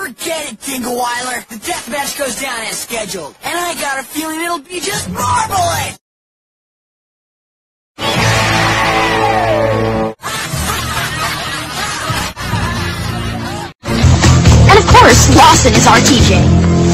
Forget it, Dingweiler. The deathmatch goes down as scheduled. And I got a feeling it'll be just marvelous! And of course, Lawson is our TJ.